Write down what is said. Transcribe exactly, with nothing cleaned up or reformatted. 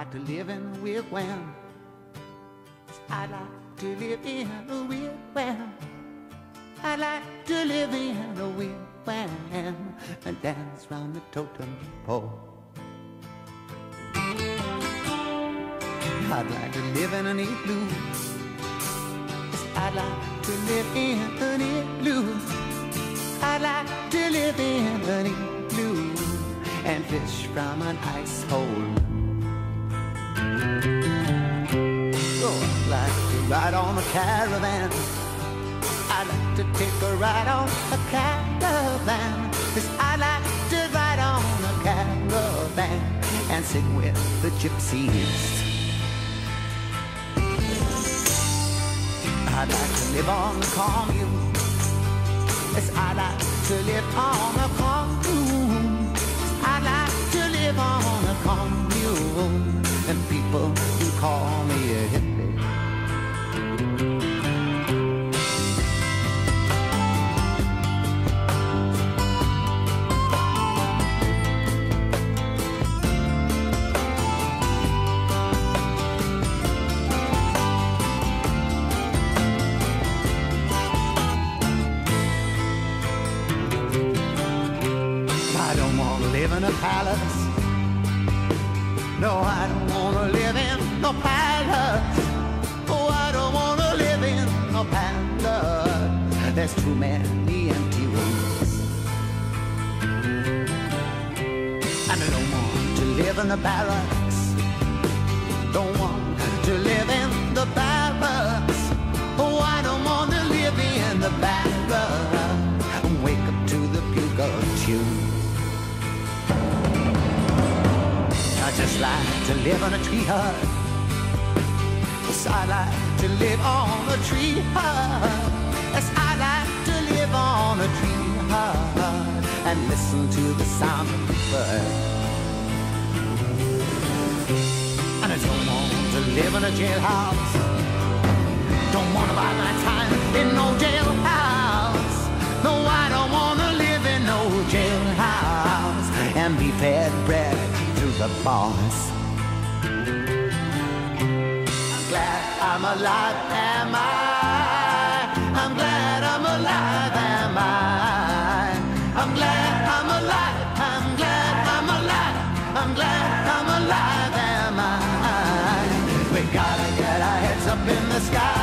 like to live in a wigwam. I like to live in a wigwam. I like to live in a wigwam and dance round the totem pole. I'd like to live in an igloo. I'd like to live in an igloo. I'd like to live in an igloo and fish from an ice hole. Oh, I'd like to ride on a caravan. I'd like to take a ride on a caravan. 'Cause I like to ride on a caravan and sing with the gypsies. I'd like to live on the commune. Yes, I'd like to live on a commune. I'd like to live on a commune, and people who call me a hippie. I don't want to live in a palace. No, I don't want to live in no palace. Oh, I don't want to live in no palace. There's too many empty rooms. And I don't want to live in the barracks. Don't want to live in the barracks. Oh, I don't want to live in the barracks and wake up to the bugle tune. I just like to live on a tree hut. Yes, I like to live on a tree hut. Yes, I like to live on a tree hut and listen to the sound of the bird. And I don't want to live in a jailhouse. Don't want to buy my time in no jailhouse. No, I don't want to live in no jailhouse and be fed bread through the bars. I'm glad I'm alive, am I? I'm glad I'm alive, am I? I'm glad I'm alive, I'm glad I'm alive, I'm glad I'm alive, am I? We gotta get our heads up in the sky.